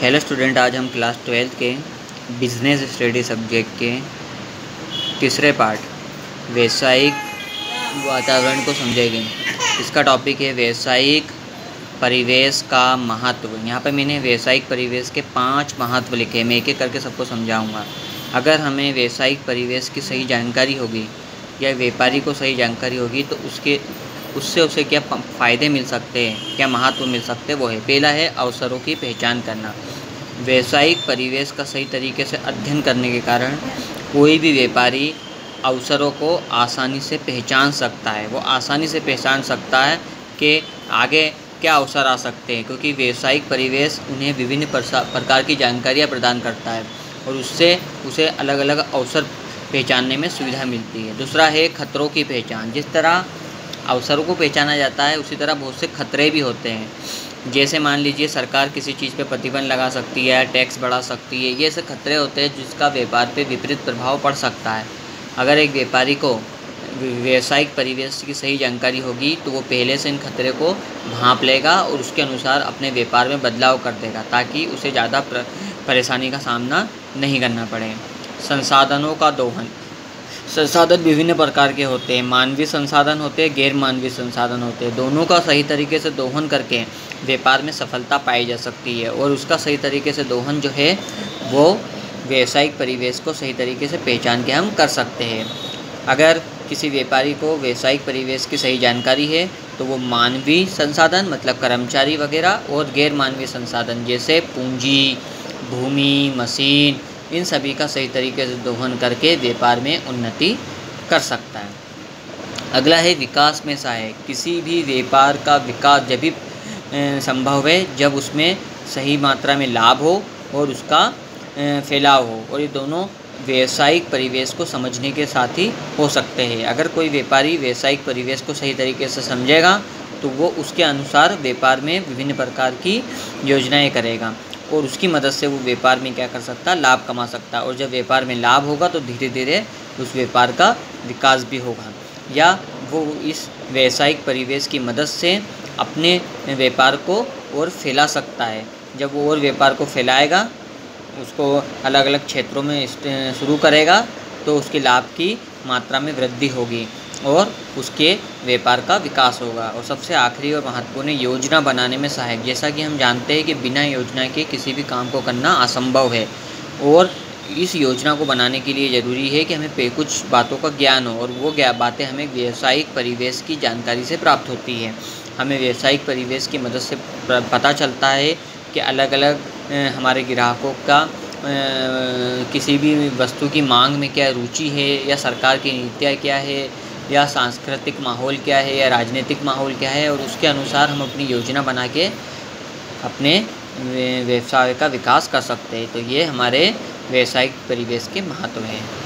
Hello student, आज हम class 12 के बिजनेस स्टडी सब्जेक्ट के तीसरे पार्ट व्यावसायिक वातावरण को समझेंगे। इसका टॉपिक है व्यावसायिक परिवेश का महत्व। यहाँ पे मैंने व्यावसायिक परिवेश के 5 महत्व लिखे, मैं एक एक करके सबको समझाऊंगा। अगर हमें व्यावसायिक परिवेश की सही जानकारी होगी या व्यापारी को सही जानकारी होगी तो उससे उसे क्या फ़ायदे मिल सकते हैं, क्या महत्व मिल सकते हैं, वो है पहला है अवसरों की पहचान करना। व्यावसायिक परिवेश का सही तरीके से अध्ययन करने के कारण कोई भी व्यापारी अवसरों को आसानी से पहचान सकता है। वो आसानी से पहचान सकता है कि आगे क्या अवसर आ सकते हैं, क्योंकि व्यावसायिक परिवेश उन्हें विभिन्न प्रकार की जानकारियाँ प्रदान करता है और उससे उसे अलग अलग अवसर पहचानने में सुविधा मिलती है। दूसरा है खतरों की पहचान। जिस तरह अवसरों को पहचाना जाता है उसी तरह बहुत से खतरे भी होते हैं। जैसे मान लीजिए सरकार किसी चीज़ पे प्रतिबंध लगा सकती है, टैक्स बढ़ा सकती है। ये ऐसे खतरे होते हैं जिसका व्यापार पे विपरीत प्रभाव पड़ सकता है। अगर एक व्यापारी को व्यावसायिक परिवेश की सही जानकारी होगी तो वो पहले से इन खतरे को भांप लेगा और उसके अनुसार अपने व्यापार में बदलाव कर देगा ताकि उसे ज़्यादा परेशानी का सामना नहीं करना पड़े। संसाधनों का दोहन। संसाधन विभिन्न प्रकार के होते हैं। मानवीय संसाधन होते हैं, गैर मानवीय संसाधन होते हैं। दोनों का सही तरीके से दोहन करके व्यापार में सफलता पाई जा सकती है और उसका सही तरीके से दोहन जो है वो व्यावसायिक परिवेश को सही तरीके से पहचान के हम कर सकते हैं। अगर किसी व्यापारी को व्यावसायिक परिवेश की सही जानकारी है तो वो मानवीय संसाधन मतलब कर्मचारी वगैरह और गैर मानवीय संसाधन जैसे पूंजी, भूमि, मशीन, इन सभी का सही तरीके से दोहन करके व्यापार में उन्नति कर सकता है। अगला है विकास में सहायक। किसी भी व्यापार का विकास जब भी संभव है जब उसमें सही मात्रा में लाभ हो और उसका फैलाव हो, और ये दोनों व्यावसायिक परिवेश को समझने के साथ ही हो सकते हैं। अगर कोई व्यापारी व्यावसायिक परिवेश को सही तरीके से समझेगा तो वो उसके अनुसार व्यापार में विभिन्न प्रकार की योजनाएं करेगा और उसकी मदद से वो व्यापार में क्या कर सकता है, लाभ कमा सकता है। और जब व्यापार में लाभ होगा तो धीरे धीरे उस व्यापार का विकास भी होगा या वो इस व्यावसायिक परिवेश की मदद से अपने व्यापार को और फैला सकता है। जब वो और व्यापार को फैलाएगा, उसको अलग अलग क्षेत्रों में शुरू करेगा तो उसके लाभ की मात्रा में वृद्धि होगी और उसके व्यापार का विकास होगा। और सबसे आखिरी और महत्वपूर्ण योजना बनाने में सहायक। जैसा कि हम जानते हैं कि बिना योजना के किसी भी काम को करना असंभव है और इस योजना को बनाने के लिए ज़रूरी है कि हमें कुछ बातों का ज्ञान हो और वो बातें हमें व्यावसायिक परिवेश की जानकारी से प्राप्त होती है। हमें व्यावसायिक परिवेश की मदद से पता चलता है कि अलग अलग हमारे ग्राहकों का किसी भी वस्तु की मांग में क्या रुचि है या सरकार की नीतियाँ क्या है या सांस्कृतिक माहौल क्या है या राजनीतिक माहौल क्या है, और उसके अनुसार हम अपनी योजना बना के अपने व्यवसाय का विकास कर सकते हैं। तो ये हमारे व्यावसायिक परिवेश के महत्व हैं।